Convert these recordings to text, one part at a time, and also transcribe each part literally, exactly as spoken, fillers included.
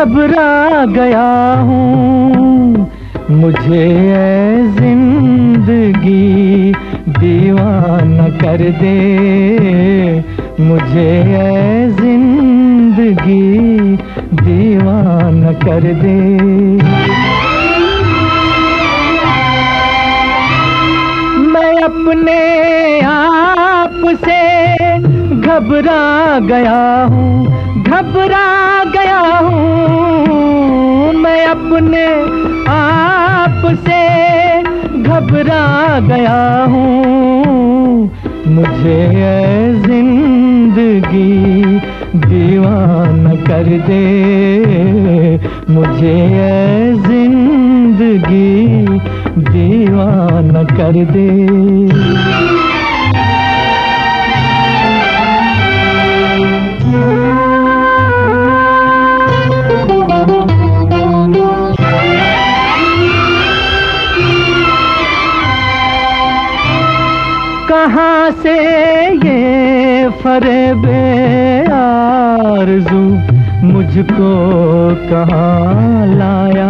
घबरा गया हूँ, मुझे ऐ जिंदगी दीवाना कर दे, मुझे ऐ जिंदगी दीवाना कर दे। मैं अपने आप से घबरा गया हूँ, घबरा गया हूँ, मैं अपने आप से घबरा गया हूँ, मुझे ऐ जिंदगी दीवाना कर दे, मुझे ऐ जिंदगी दीवाना कर दे। कहाँ से ये फरेबे आरज़ू मुझको कहाँ लाया,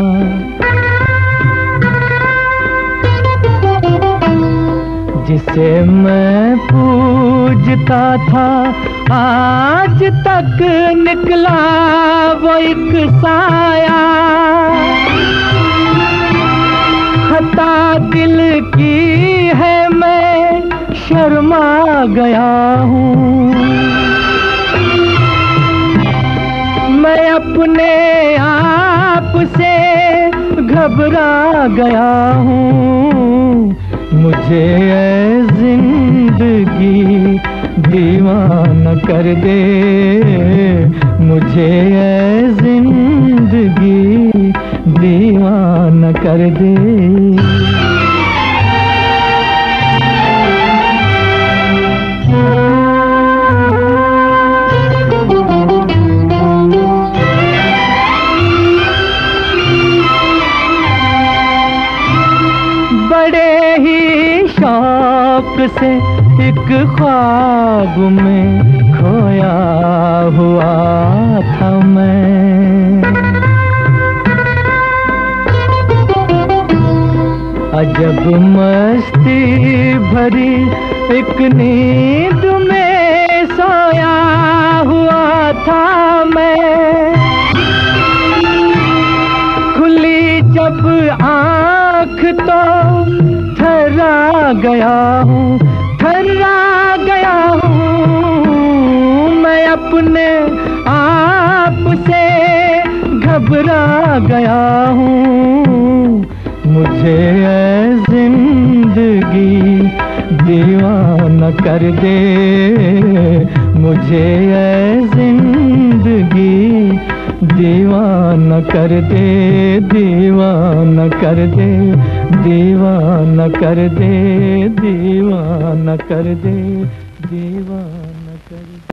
जिसे मैं पूजता था आज तक निकला वो एक साया। खता दिल की है मैं शर्मा गया हूँ, मैं अपने आप से घबरा गया हूँ, मुझे ऐ जिंदगी दीवाना कर दे, मुझे ऐ जिंदगी दीवाना कर दे। बड़े ही शौक से एक ख्वाब में खोया हुआ था मैं, अजब मस्ती भरी एक नींद में सोया हुआ था मैं। खुली जब आँख तो थर्रा गया हूँ, थर्रा गया हूँ, मैं अपने आप से घबरा गया हूँ, मुझे ऐ जिंदगी दीवाना कर दे, मुझे ऐ जिंदगी दीवाना कर दे, दीवाना कर दे, दीवाना कर दे, दीवाना कर दे, दीवाना।